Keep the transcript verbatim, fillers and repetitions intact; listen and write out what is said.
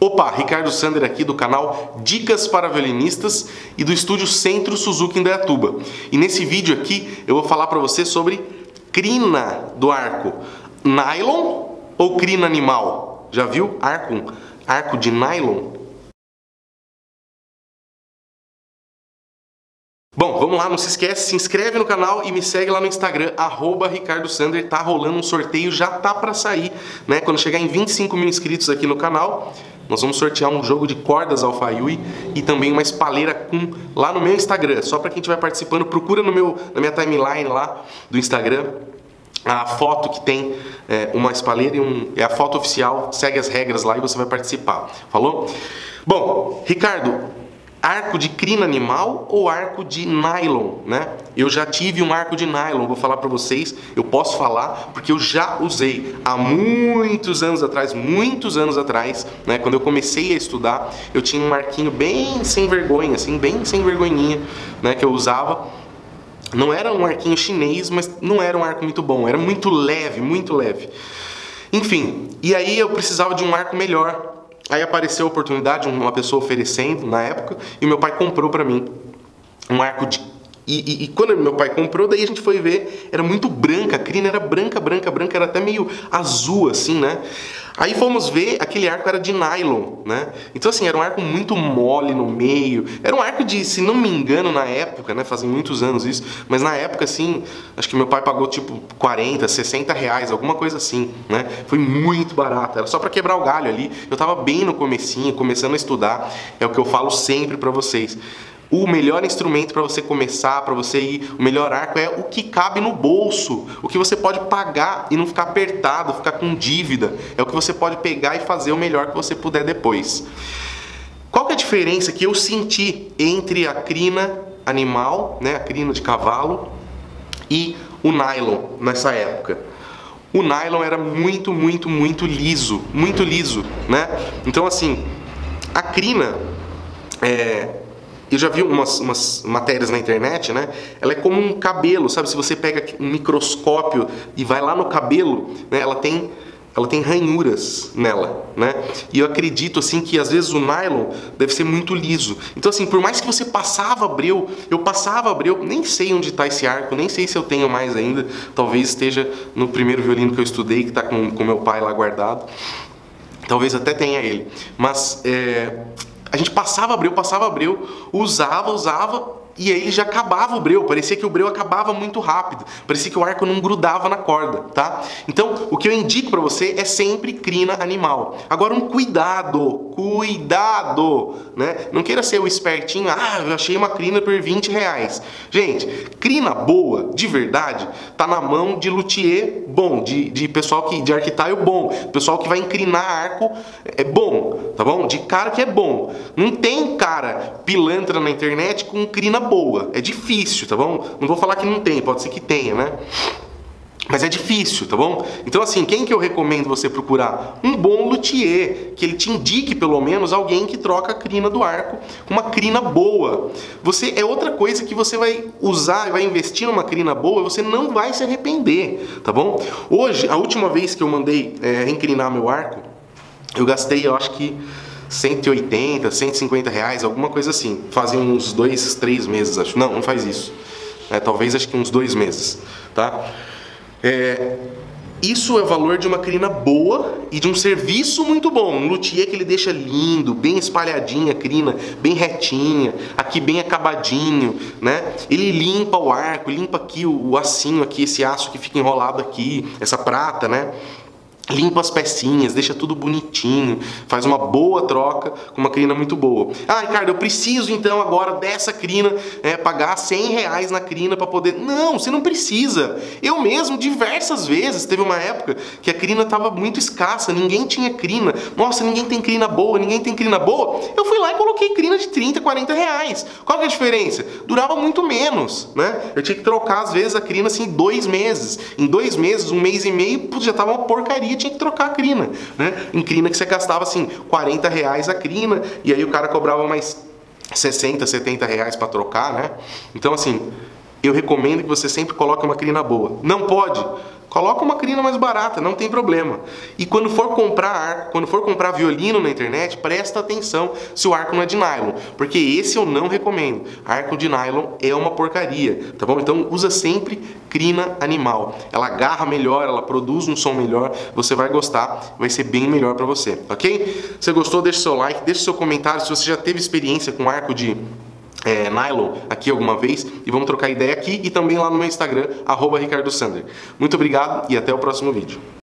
Opa, Ricardo Sander aqui do canal Dicas para Violinistas e do estúdio Centro Suzuki Indaiatuba. E nesse vídeo aqui eu vou falar para você sobre crina do arco. Nylon ou crina animal? Já viu arco, arco de nylon? Bom, vamos lá, não se esquece, se inscreve no canal e me segue lá no Instagram, arroba Ricardo Sander. Tá rolando um sorteio, já tá pra sair, né? Quando chegar em vinte e cinco mil inscritos aqui no canal, nós vamos sortear um jogo de cordas Alpha Yui e também uma espalheira Kun lá no meu Instagram. Só pra quem estiver participando, procura no meu, na minha timeline lá do Instagram a foto que tem é, uma espalheira e um, é a foto oficial, segue as regras lá e você vai participar. Falou? Bom, Ricardo, arco de crina animal ou arco de nylon, né? Eu já tive um arco de nylon, vou falar pra vocês, eu posso falar porque eu já usei há muitos anos atrás, muitos anos atrás, né? Quando eu comecei a estudar, eu tinha um arquinho bem sem vergonha, assim, bem sem vergonhinha, né? Que eu usava. Não era um arquinho chinês, mas não era um arco muito bom, era muito leve, muito leve. Enfim, e aí eu precisava de um arco melhor. Aí apareceu a oportunidade, uma pessoa oferecendo na época, e meu pai comprou pra mim um arco de... E, e, e quando meu pai comprou, daí a gente foi ver, era muito branca, a crina era branca, branca, branca, era até meio azul assim, né? Aí fomos ver, aquele arco era de nylon, né? Então assim, era um arco muito mole no meio, era um arco de, se não me engano, na época, né? Fazem muitos anos isso, mas na época assim, acho que meu pai pagou tipo quarenta, sessenta reais, alguma coisa assim, né? Foi muito barato, era só pra quebrar o galho ali. Eu tava bem no comecinho, começando a estudar, é o que eu falo sempre pra vocês. O melhor instrumento para você começar, para você ir, o melhor arco é o que cabe no bolso, o que você pode pagar e não ficar apertado, ficar com dívida, é o que você pode pegar e fazer o melhor que você puder depois. Qual que é a diferença que eu senti entre a crina animal, né, a crina de cavalo, e o nylon nessa época? O nylon era muito, muito, muito liso, muito liso, né? Então assim, a crina é... Eu já vi umas, umas matérias na internet, né? Ela é como um cabelo, sabe? Se você pega um microscópio e vai lá no cabelo, né? Ela tem, ela tem ranhuras nela, né? E eu acredito, assim, que às vezes o nylon deve ser muito liso. Então, assim, por mais que você passava breu, eu passava breu, nem sei onde está esse arco, nem sei se eu tenho mais ainda. Talvez esteja no primeiro violino que eu estudei, que está com, com meu pai lá guardado. Talvez até tenha ele. Mas, é... a gente passava breu, passava breu, usava, usava, e aí já acabava o breu. Parecia que o breu acabava muito rápido. Parecia que o arco não grudava na corda, tá? Então, o que eu indico pra você é sempre crina animal. Agora, um cuidado, cuidado, né? Não queira ser o espertinho, ah, eu achei uma crina por vinte reais. Gente, crina boa, de verdade, tá na mão de luthier bom, de, de pessoal que, de arquitaio bom, pessoal que vai incrinar arco é bom, tá bom? De cara que é bom. Não tem cara pilantra na internet com crina boa, é difícil, tá bom? Não vou falar que não tem, pode ser que tenha, né? Mas é difícil, tá bom? Então assim, quem que eu recomendo você procurar? Um bom luthier, que ele te indique pelo menos alguém que troca a crina do arco com uma crina boa. Você é outra coisa que você vai usar, vai investir numa crina boa, você não vai se arrepender, tá bom? Hoje, a última vez que eu mandei é, encrinar meu arco, eu gastei, eu acho que cento e oitenta, cento e cinquenta reais, alguma coisa assim. Fazem uns dois, três meses, acho. Não, não faz isso. É, talvez acho que uns dois meses, tá? É, isso é o valor de uma crina boa e de um serviço muito bom. Um luthier que ele deixa lindo, bem espalhadinha a crina, bem retinha, aqui bem acabadinho, né? Ele limpa o arco, limpa aqui o, o açinho aqui, esse aço que fica enrolado aqui, essa prata, né? Limpa as pecinhas, deixa tudo bonitinho, faz uma boa troca com uma crina muito boa. Ah, Ricardo, eu preciso então agora dessa crina, é, pagar cem reais na crina para poder... Não, você não precisa. Eu mesmo, diversas vezes, teve uma época que a crina estava muito escassa, ninguém tinha crina. Nossa, ninguém tem crina boa, ninguém tem crina boa. Eu fui lá e coloquei crina de trinta, quarenta reais. Qual que é a diferença? Durava muito menos, né? Eu tinha que trocar às vezes a crina assim em dois meses. Em dois meses, um mês e meio, putz, já tava uma porcaria. Tinha que trocar a crina, né? Em crina que você gastava assim quarenta reais a crina e aí o cara cobrava mais sessenta, setenta reais para trocar, né? Então assim, eu recomendo que você sempre coloque uma crina boa. Não pode? Coloca uma crina mais barata, não tem problema. E quando for comprar arco, quando for comprar violino na internet, presta atenção se o arco não é de nylon, porque esse eu não recomendo. Arco de nylon é uma porcaria, tá bom? Então usa sempre crina animal. Ela agarra melhor, ela produz um som melhor, você vai gostar, vai ser bem melhor para você, ok? Se gostou, deixa seu like, deixa seu comentário se você já teve experiência com arco de É, nylon aqui alguma vez, e vamos trocar ideia aqui e também lá no meu Instagram, arroba Ricardo Sander. Muito obrigado e até o próximo vídeo.